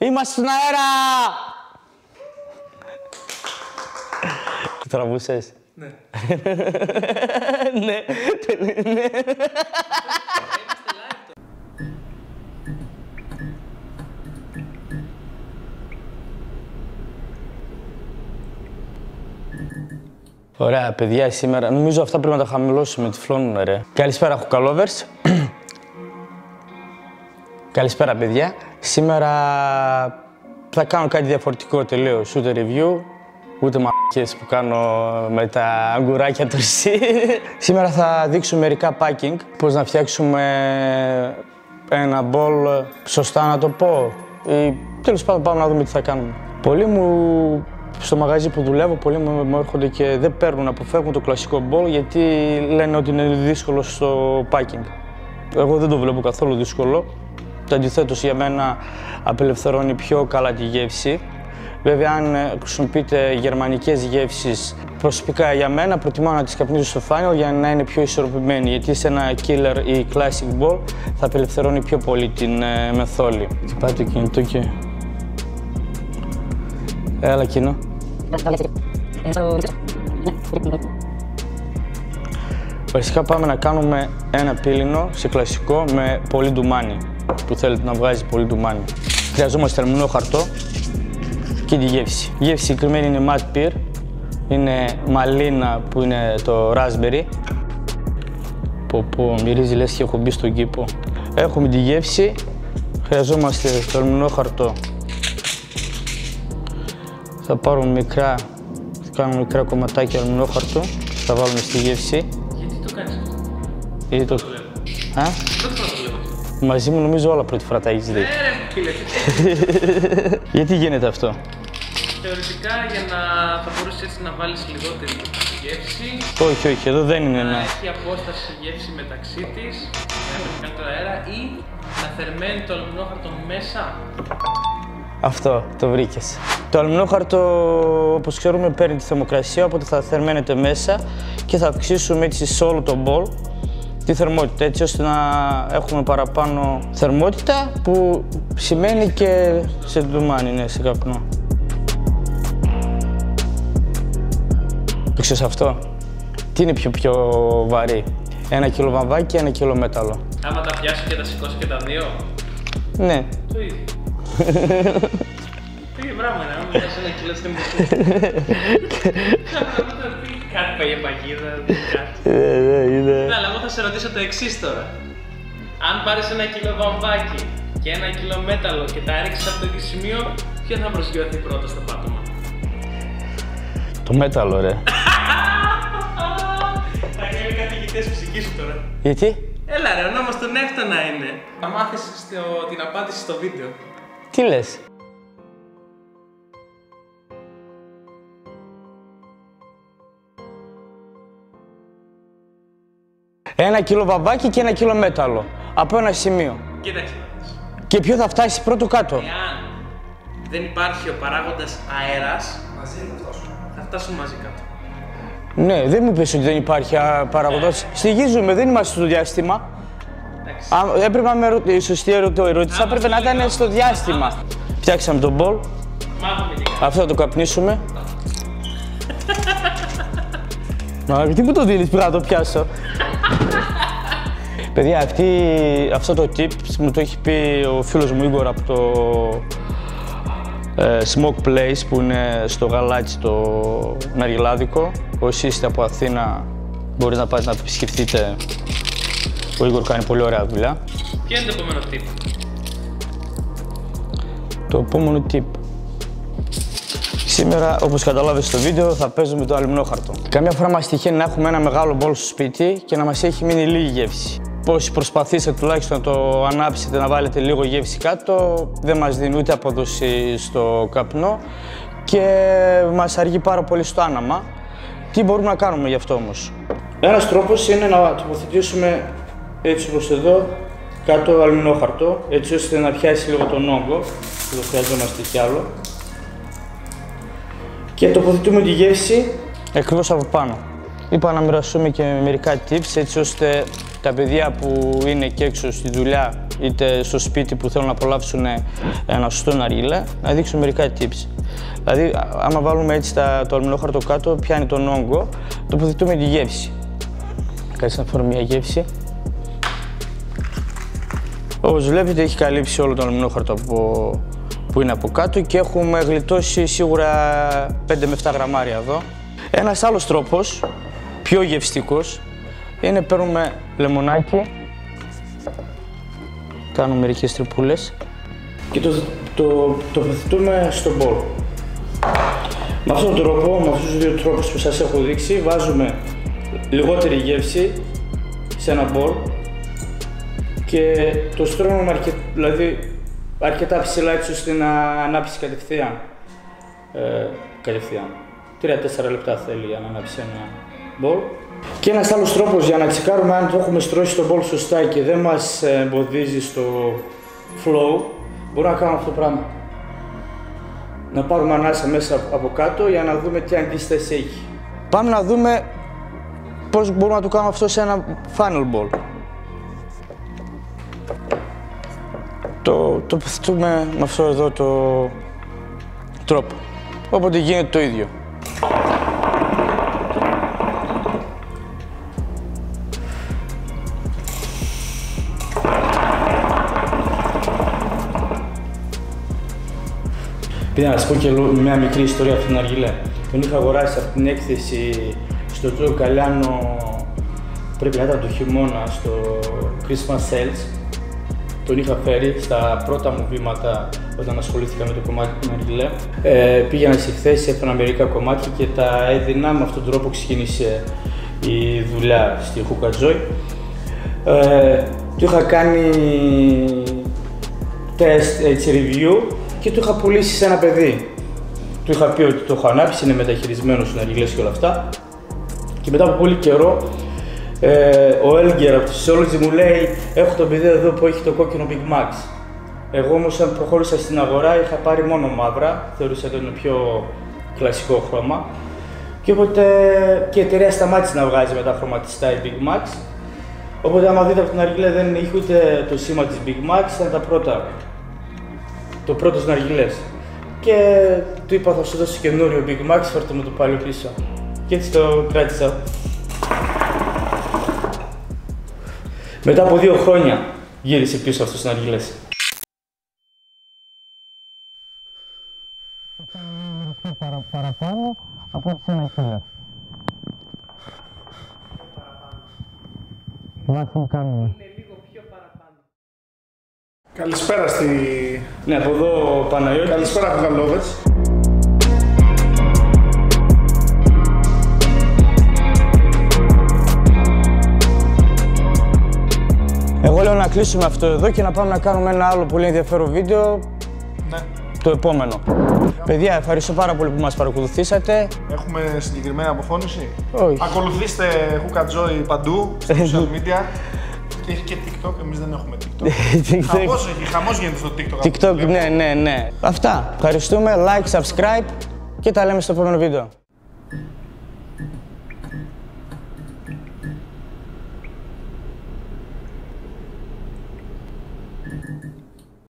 Είμαστε στον αέρα! Το τραβούσες? Ναι. Ναι. Ωραία, παιδιά, σήμερα νομίζω αυτά πρέπει να τα χαμηλώσουμε, τυφλώνουν, ρε. Καλησπέρα, Χουκαλόβερς. Καλησπέρα, παιδιά. Σήμερα θα κάνω κάτι διαφορετικό τελείως. Ούτε review, ούτε μαλακίες που κάνω με τα αγκουράκια του ρησί. Σήμερα θα δείξουμε μερικά packing, πώς να φτιάξουμε ένα μπολ, σωστά να το πω. Ή τέλος πάντων πάμε να δούμε τι θα κάνουμε. Πολλοί μου στο μαγαζί που δουλεύω, πολλοί μου έρχονται και δεν παίρνουν, αποφεύγουν το κλασικό μπολ γιατί λένε ότι είναι δύσκολο στο packing. Εγώ δεν το βλέπω καθόλου δύσκολο. Το αντιθέτως, για μένα απελευθερώνει πιο καλά τη γεύση. Βέβαια, αν χρησιμοποιείτε γερμανικές γεύσεις, προσωπικά για μένα προτιμάω να τις καπνίζω στο φάνελ για να είναι πιο ισορροπημένη. Γιατί σε ένα killer ή classic ball θα απελευθερώνει πιο πολύ την μεθόλη. Τι πάει το κινητό και... Έλα κοινό. Βασικά πάμε να κάνουμε ένα πύλινο σε κλασικό με πολύ ντουμάνι, που θέλετε να βγάζει πολύ ντουμάνι. Χρειαζόμαστε αλουμινό χαρτό και τη γεύση. Η γεύση συγκεκριμένη είναι Mad Pear, είναι μαλίνα που είναι το raspberry. Πω, μυρίζει λες και έχω μπει στον κήπο. Έχουμε τη γεύση, χρειαζόμαστε το αλουμινό χαρτό. Θα πάρουμε κάνουμε μικρά κομματάκια αλουμινό χαρτό, θα βάλουμε στη γεύση. Γιατί το κάνεις αυτό? Γιατί το... βλέπω. Α? Πρώτη φορά το βλέπω. Μαζί μου νομίζω όλα πρώτη φορά τα έχεις δει. Φίλε. Γιατί γίνεται αυτό? Θεωρητικά για να θα μπορούσεις έτσι να βάλεις λιγότερη γεύση. Όχι, εδώ δεν είναι να έχει απόσταση γεύση μεταξύ της, να έχει καλύτερο αέρα ή να θερμαίνει το αλουμινόχαρτο μέσα. Αυτό, το βρήκες. Το αλουμινόχαρτο, όπως ξέρουμε, παίρνει τη θερμοκρασία, οπότε θα θερμαίνεται μέσα και θα αυξήσουμε έτσι σε όλο το μπολ τη θερμότητα, έτσι ώστε να έχουμε παραπάνω θερμότητα, που σημαίνει και σε ντουμάνι, ναι, σε καπνό. Το ξέρεις αυτό? Τι είναι πιο βαρύ? 1 κιλό βαμβάκι, 1 κιλό μέταλλο. Άμα τα πιάσω και τα σηκώσω και τα δύο? Ναι. Το ίδιο. Το ίδιο πράγμα είναι, άμα πιάσω 1 κιλό στην μουσική. Κάτι πάει παγίδα, κάτι. Ναι, αλλά εγώ θα σε ρωτήσω το εξής τώρα. Αν πάρεις 1 κιλό βαμβάκι και 1 κιλό μέταλλο και τα ρίξεις από το ίδιο σημείο, ποιο θα προσγειωθεί πρώτο στο πάτωμα? Το μέταλλο, ρε. Θα κάνει καθηγητές φυσικής σου τώρα. Γιατί? Έλα ρε, ο νόμος του Νεύτωνα είναι. Θα μάθεις την απάντηση στο βίντεο. Τι λες? Ένα κιλό βαμβάκι και 1 κιλό μέταλλο. Από ένα σημείο. Κοίταξε. Και ποιο θα φτάσει πρώτο κάτω? Εάν δεν υπάρχει ο παράγοντας αέρας, θα φτάσουν μαζί κάτω. Ναι, δεν μου πες ότι δεν υπάρχει παράγοντας. Στοιχίζουμε, δεν είμαστε στο διάστημα. Έπρεπε να με η σωστή ερώτηση, θα έπρεπε να ήταν στο διάστημα. Φτιάξαμε τον μπολ. Αυτό θα το καπνίσουμε. Μα τι μου το δίνεις, πρέπει να το πιάσω. Παιδιά, αυτό το tip μου το έχει πει ο φίλος μου Ίγκορ από το Smoke Place που είναι στο Γαλάτσι το Ναργιλάδικο. Όσοι είστε από Αθήνα μπορείτε να πάτε να επισκεφτείτε. Ο Ίγκορ κάνει πολύ ωραία δουλειά. Ποιο είναι το επόμενο tip? Το επόμενο tip. Σήμερα, όπως καταλάβετε στο βίντεο, θα παίζουμε το αλουμινόχαρτο. Καμιά φορά μας τυχαίνει να έχουμε ένα μεγάλο μπολ στο σπίτι και να μας έχει μείνει λίγη γεύση. Όσοι προσπαθήσετε τουλάχιστον να το ανάψετε, να βάλετε λίγο γεύση κάτω, δεν μας δίνει ούτε απόδοση στο καπνό και μας αργεί πάρα πολύ στο άναμα. Τι μπορούμε να κάνουμε γι' αυτό όμως? Ένας τρόπος είναι να τοποθετήσουμε έτσι όπως εδώ κάτω αλουμινόχαρτο, έτσι ώστε να πιάσει λίγο τον όγκο, εδώ χρειαζόμαστε κι άλλο. Και τοποθετούμε τη γεύση ακριβώς από πάνω. Είπα να μοιραστούμε και μερικά tips έτσι ώστε τα παιδιά που είναι και έξω στη δουλειά είτε στο σπίτι που θέλουν να απολαύσουν ένα σωστό ναργιλέ, να δείξω μερικά tips. Δηλαδή, άμα βάλουμε έτσι το αλουμινόχαρτο κάτω, πιάνει τον όγκο, τοποθετούμε τη γεύση. Κάτσε να φέρω μια γεύση. Όπως βλέπετε, έχει καλύψει όλο το αλουμινόχαρτο που είναι από κάτω και έχουμε γλιτώσει σίγουρα 5 με 7 γραμμάρια εδώ. Ένας άλλος τρόπος, πιο γευστικός, είναι παίρνουμε λεμονάκι, κάνουμε μερικές τρυπούλες και το τοποθετούμε στο μπολ. Με αυτόν τον τρόπο, με αυτούς τους δύο τρόπους που σας έχω δείξει, βάζουμε λιγότερη γεύση σε ένα μπολ και το στρώνουμε αρκετά ψηλά έτσι ώστε να ανάψει κατευθείαν. 3-4 λεπτά θέλει για να ανάψει ένα μπολ. Και ένας άλλος τρόπος για να τσεκάρουμε αν το έχουμε στρώσει το μπολ σωστά και δεν μας εμποδίζει στο flow, μπορούμε να κάνουμε αυτό το πράγμα. Να πάρουμε ανάσα μέσα από κάτω για να δούμε τι αντίσταση έχει. Πάμε να δούμε πώς μπορούμε να το κάνουμε αυτό σε ένα funnel ball. Το τοποθετούμε με αυτό εδώ το τρόπο. Οπότε γίνεται το ίδιο. Πήγα να σας πω και μια μικρή ιστορία από την ναργιλέ. Τον είχα αγοράσει από την έκθεση στο Τζο Καλιάνο, πρέπει να ήταν το χειμώνα, στο Christmas Sales. Τον είχα φέρει στα πρώτα μου βήματα όταν ασχολήθηκα με το κομμάτι του ναργιλέ. Πήγαινα σε εκθέσεις, έφερα μερικά κομμάτια και τα έδινα. Με αυτόν τον τρόπο ξεκίνησε η δουλειά στη Hookah Joy. Του είχα κάνει τεστ, έτσι, review και του είχα πουλήσει σε ένα παιδί. Του είχα πει ότι το έχω ανάψει, είναι μεταχειρισμένος στους ναργιλές και όλα αυτά. Και μετά από πολύ καιρό, ο Έλγκερ από το Syzology μου λέει: έχω το παιδί εδώ που έχει το κόκκινο Big Max. Εγώ όμως, όταν προχώρησα στην αγορά, είχα πάρει μόνο μαύρα, θεωρούσα ότι είναι πιο κλασικό χρώμα. Και οπότε και η εταιρεία σταμάτησε να βγάζει με τα χρωματιστά η Big Max. Οπότε, άμα δείτε από την ναργιλέ, δεν είχε ούτε το σήμα της Big Max, ήταν τα πρώτα. Το πρώτος ναργιλές. Και του είπα: θα σου δώσω καινούριο Big Max, φέρτε μου το πάλι πίσω. Και έτσι το κράτησα. Μετά από 2 χρόνια γύρισε πίσω αυτός στους ναργιλές. Παραπάνω από ό,τι σε ένα κιλό. Μάθημα κάνουμε. Είναι λίγο πιο παραπάνω. Καλησπέρα στη... Ναι, από εδώ ο Παναγιώτης. Καλησπέρα Χουγαλόβες. Εγώ λέω να κλείσουμε αυτό εδώ και να πάμε να κάνουμε ένα άλλο πολύ ενδιαφέρον βίντεο. Ναι. Το επόμενο. Παιδιά, ευχαριστώ πάρα πολύ που μας παρακολουθήσατε. Έχουμε συγκεκριμένη αποφώνηση. Όχι. Ακολουθήστε Hookah Joy παντού, στα social media. Και έχει και TikTok, εμείς δεν έχουμε TikTok. Χαμός γίνεται στο TikTok. TikTok, ναι. Αυτά. Ευχαριστούμε, like, subscribe και τα λέμε στο επόμενο βίντεο.